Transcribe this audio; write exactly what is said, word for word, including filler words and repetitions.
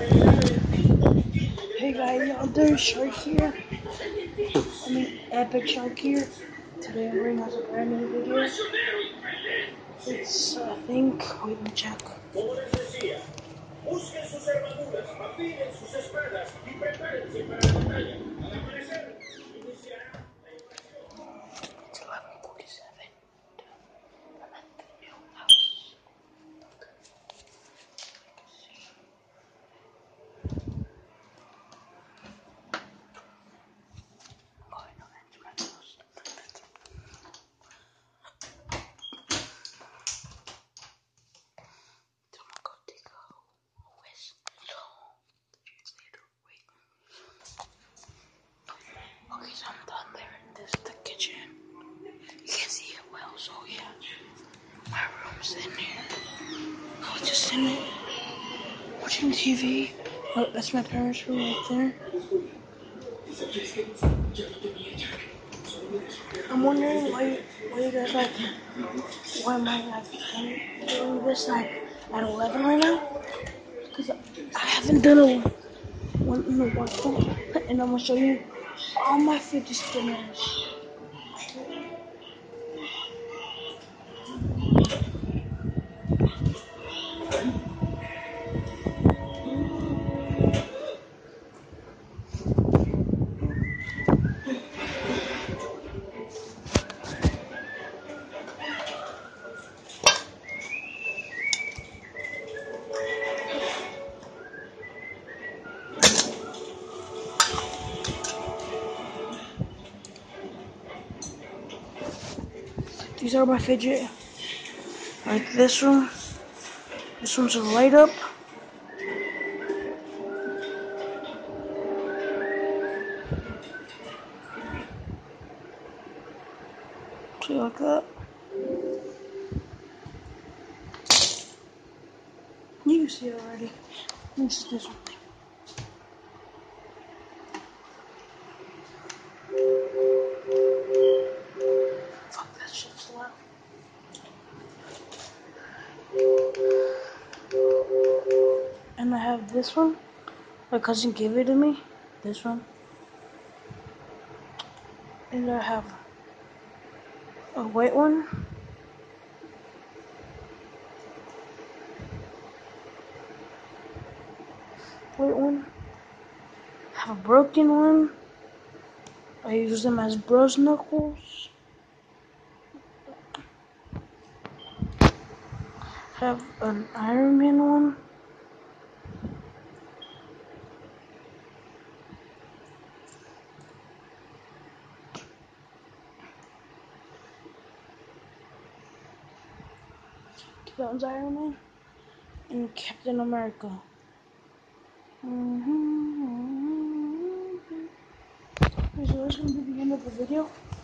Hey guys, y'all doing Shark here? I mean Epic Shark here. Today I'm bringing us a brand new video. It's, I think, wait, let me check. It's eleven forty-seven. I'm at the new house. Okay, so I'm done there. This is the kitchen. You can't see it well, so yeah. My room's in here. I was just in it, watching T V. Oh, that's my parents' room right there. I'm wondering why, why you guys like, why am I like doing this like at eleven right now? Because I haven't done a one in a while, and I'm gonna show you all my fidget spinners. These are my fidget. Like this one. This one's a light up. See, like that. You can see it already. This is this one. Fuck, that shit's loud. And I have this one. My cousin gave it to me. This one. And I have a white one. White one. I have a broken one. I use them as bros knuckles. I have an Iron Man one. That one's Iron Man. And Captain America. Mm-hmm. So that's going to be the end of the video.